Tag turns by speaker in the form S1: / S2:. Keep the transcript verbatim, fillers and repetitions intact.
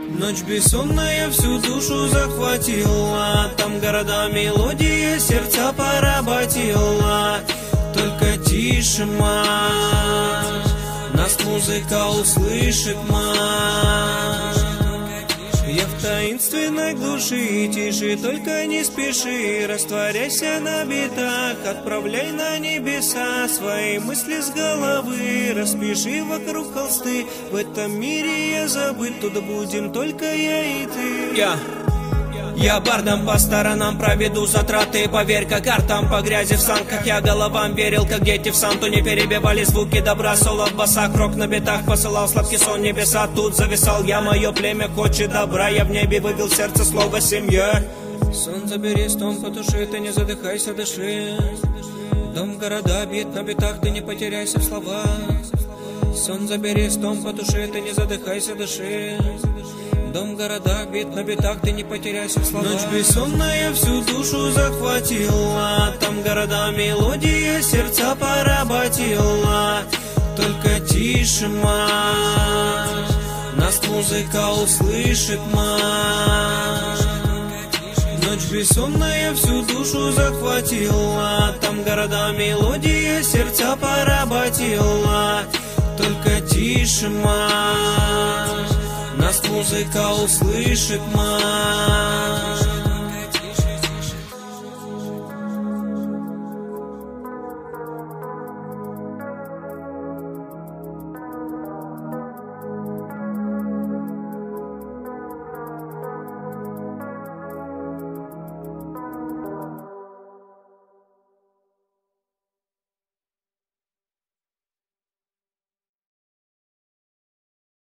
S1: Ночь бессонная всю душу захватила, там города мелодия сердца поработила. Только тише, мать, нас музыка услышит, мать. Я в таинственной глуши, тише, только не спеши, растворяйся на битах, отправляй на небеса свои мысли с головы, распиши вокруг холсты. В этом мире я забыт, туда будем только я и ты. Я Я бардом по сторонам проведу затраты, поверь-ка картам по грязи в санках. Я головам верил, как дети в Санту, не перебивали звуки добра. Соло в басах, рок на битах, посылал сладкий сон небеса. Тут зависал я, мое племя хочет добра. Я в небе вывел сердце слово семья. Сон забери, стон потуши, ты не задыхайся, дыши. Дом, города, бит на битах, ты не потеряйся в словах. Сон забери, стон потуши, ты не задыхайся, дыши. Дом, города, бит на битах, ты не потеряйся в словах. Ночь бессонная всю душу захватила, там города мелодия сердца поработила. Только тише, мать, нас музыка услышит, мать. Ночь бессонная всю душу захватила, там города мелодия сердца поработила. Только тише, мать, нас музыка услышит, мать.